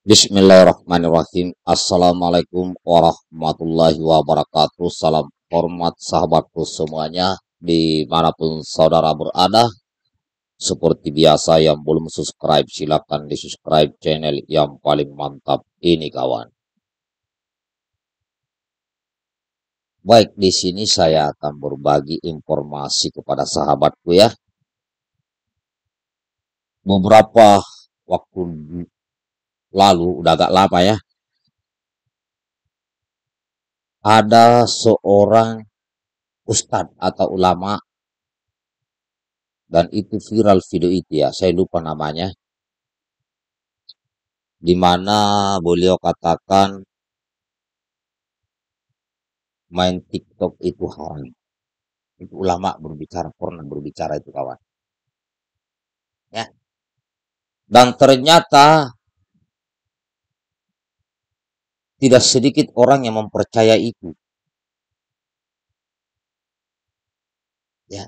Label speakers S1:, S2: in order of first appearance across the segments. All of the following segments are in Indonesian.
S1: Bismillahirrahmanirrahim. Assalamualaikum warahmatullahi wabarakatuh. Salam hormat sahabatku semuanya dimanapun saudara berada. Seperti biasa yang belum subscribe silakan di subscribe channel yang paling mantap ini kawan. Baik, di sini saya akan berbagi informasi kepada sahabatku ya. Beberapa waktu lalu, udah agak lama ya, ada seorang ustadz atau ulama dan itu viral video itu ya, saya lupa namanya, di mana beliau katakan main TikTok itu haram. Itu ulama berbicara, pernah berbicara itu kawan. Ya. Dan ternyata tidak sedikit orang yang mempercayai itu. Ya.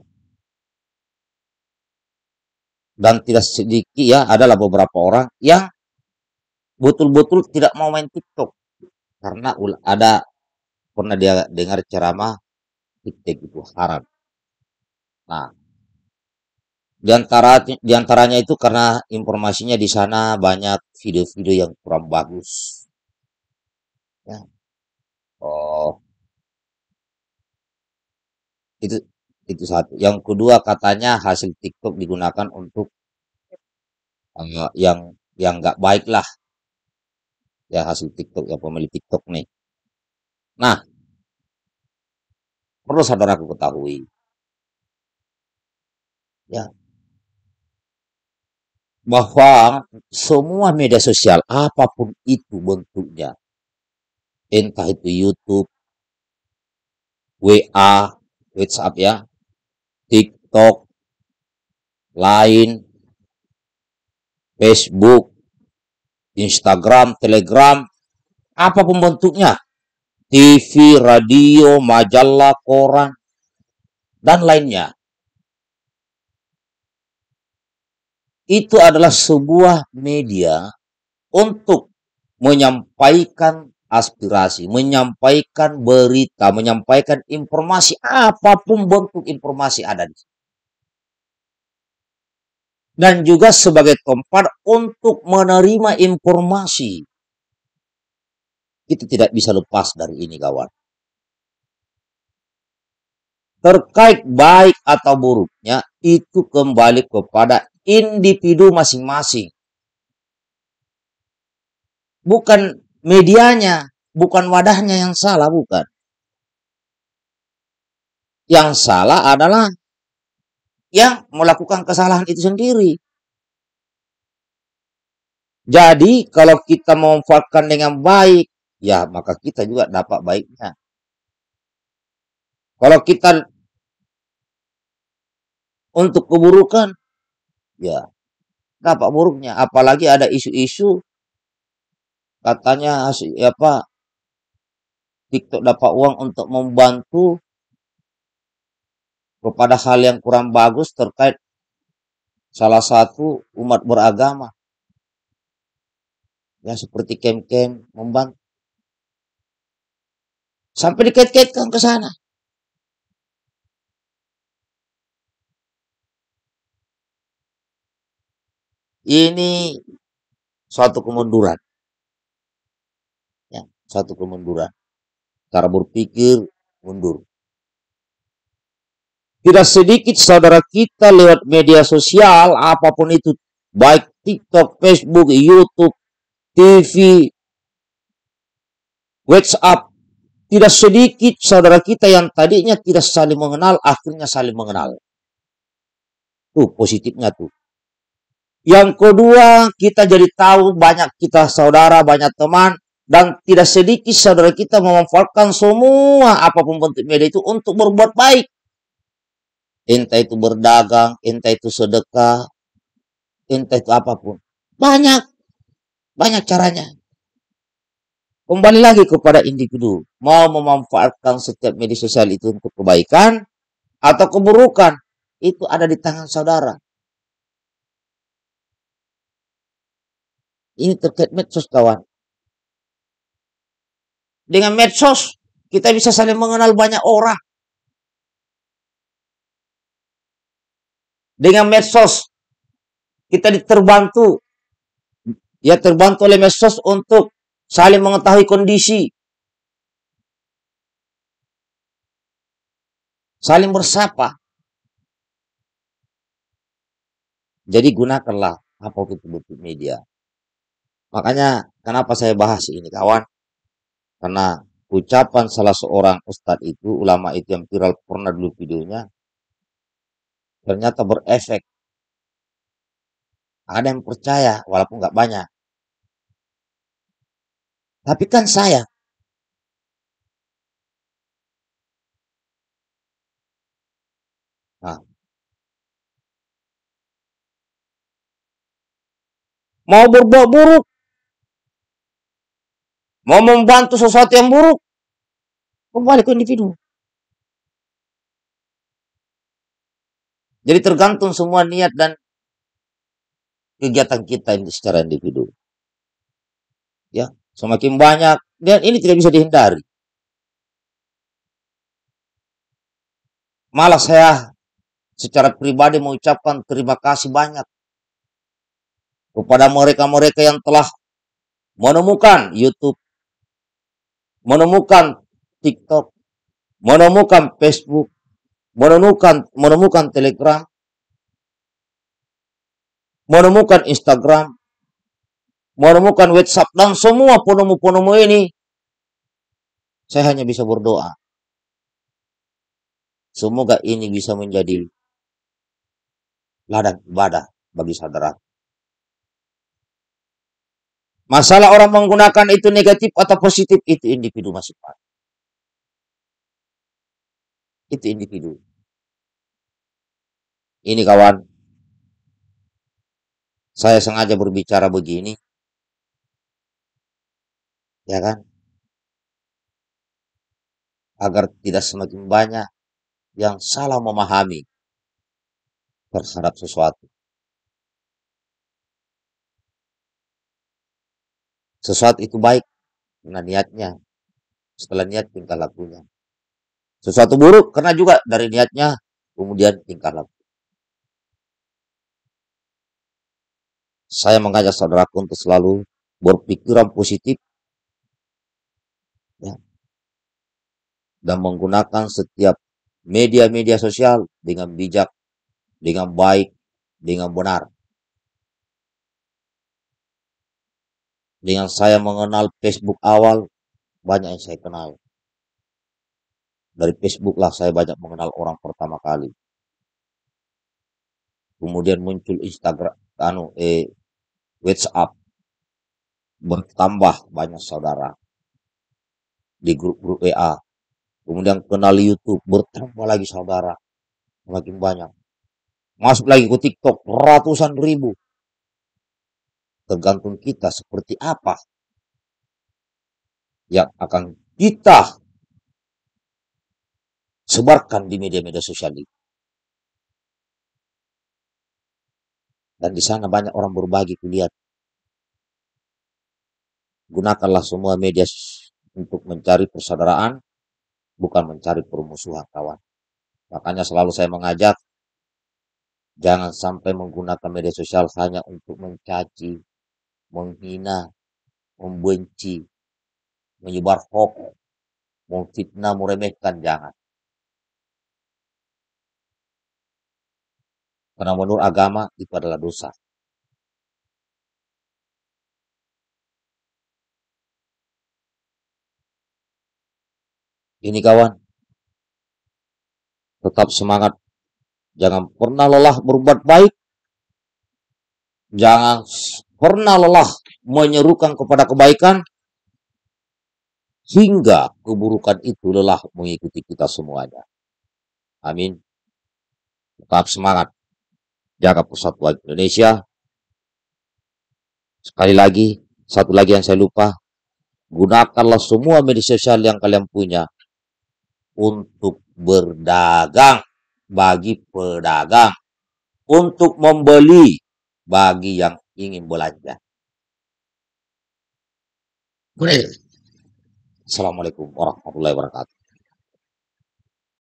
S1: Dan tidak sedikit ya, adalah beberapa orang yang betul-betul tidak mau main TikTok. Karena ada pernah dia dengar ceramah TikTok itu haram. Nah, di antaranya itu karena informasinya di sana banyak video-video yang kurang bagus. Ya. Oh, itu itu satu. Yang kedua katanya hasil TikTok digunakan untuk yang nggak baik lah ya hasil TikTok ya pemilik TikTok nih. Nah, perlu saudaraku ketahui ya bahwa semua media sosial apapun itu bentuknya, entah itu YouTube, WA, WhatsApp ya, TikTok, Line, Facebook, Instagram, Telegram, apapun bentuknya, TV, radio, majalah, koran, dan lainnya. Itu adalah sebuah media untuk menyampaikan aspirasi, menyampaikan berita, menyampaikan informasi, apapun bentuk informasi ada di sini. Dan juga sebagai tempat untuk menerima informasi. Kita tidak bisa lepas dari ini kawan. Terkait baik atau buruknya, itu kembali kepada individu masing-masing. Bukan medianya, bukan wadahnya yang salah, bukan. Yang salah adalah yang melakukan kesalahan itu sendiri. Jadi kalau kita memanfaatkan dengan baik, ya maka kita juga dapat baiknya. Kalau kita untuk keburukan, ya dapat buruknya. Apalagi ada isu-isu katanya apa TikTok dapat uang untuk membantu kepada hal yang kurang bagus terkait salah satu umat beragama. Ya seperti kem-kem membantu. Sampai dikait-kaitkan ke sana. Ini suatu kemunduran. Ya, suatu kemunduran. Cara berpikir mundur. Tidak sedikit saudara kita lewat media sosial, apapun itu, baik TikTok, Facebook, YouTube, TV, WhatsApp, tidak sedikit saudara kita yang tadinya tidak saling mengenal, akhirnya saling mengenal. Tuh positifnya tuh. Yang kedua, kita jadi tahu banyak kita saudara, banyak teman, dan tidak sedikit saudara kita memanfaatkan semua apapun bentuk media itu untuk berbuat baik. Entah itu berdagang, entah itu sedekah, entah itu apapun. Banyak, banyak caranya. Kembali lagi kepada individu. Mau memanfaatkan setiap media sosial itu untuk kebaikan atau keburukan. Itu ada di tangan saudara. Ini terkait medsos, kawan. Dengan medsos, kita bisa saling mengenal banyak orang. Dengan medsos, kita terbantu. Ya, terbantu oleh medsos untuk saling mengetahui kondisi. Saling bersapa. Jadi gunakanlah apa itu bentuk media. Makanya kenapa saya bahas ini, kawan? Karena ucapan salah seorang ustadz itu, ulama itu yang viral pernah dulu videonya, ternyata berefek. Ada yang percaya, walaupun nggak banyak. Tapi kan saya, nah, mau berbuat buruk, mau membantu sesuatu yang buruk, kembali ke individu. Jadi tergantung semua niat dan kegiatan kita ini secara individu. Ya, semakin banyak, dan ini tidak bisa dihindari. Malah saya secara pribadi mengucapkan terima kasih banyak kepada mereka-mereka yang telah menemukan YouTube, menemukan TikTok, menemukan Facebook, menemukan Telegram, menemukan Instagram, menemukan WhatsApp, dan semua penemu-penemu ini, saya hanya bisa berdoa. Semoga ini bisa menjadi ladang ibadah bagi saudara. Masalah orang menggunakan itu negatif atau positif, itu individu masing-masing. Itu individu. Ini, kawan, saya sengaja berbicara begini, ya kan, agar tidak semakin banyak yang salah memahami terhadap sesuatu. Sesuatu itu baik karena niatnya, setelah niat tingkah lakunya. Sesuatu buruk karena juga dari niatnya, kemudian tingkah laku. Saya mengajak saudaraku untuk selalu berpikiran positif, ya, dan menggunakan setiap media-media sosial dengan bijak, dengan baik, dengan benar. Dengan saya mengenal Facebook awal, banyak yang saya kenal. Dari Facebook lah saya banyak mengenal orang pertama kali. Kemudian muncul Instagram, WhatsApp, bertambah banyak saudara di grup-grup WA. Kemudian kenal YouTube, bertambah lagi saudara, semakin banyak. Masuk lagi ke TikTok, ratusan ribu. Tergantung kita seperti apa yang akan kita sebarkan di media-media sosial ini. Dan di sana banyak orang berbagi, kulihat. Gunakanlah semua media untuk mencari persaudaraan, bukan mencari permusuhan, kawan. Makanya selalu saya mengajak, jangan sampai menggunakan media sosial hanya untuk mencaci, menghina, membenci, menyebar hoax, memfitnah, meremehkan, jangan. Karena menurut agama itu adalah dosa. Ini, kawan, tetap semangat. Jangan pernah lelah berbuat baik. Jangan pernah lelah menyerukan kepada kebaikan, hingga keburukan itu lelah mengikuti kita semuanya. Amin. Tetap semangat. Jaga persatuan Indonesia. Sekali lagi, satu lagi yang saya lupa, gunakanlah semua media sosial yang kalian punya untuk berdagang bagi pedagang, untuk membeli bagi yang ingin belanja.
S2: Boleh.
S1: Assalamualaikum warahmatullahi wabarakatuh.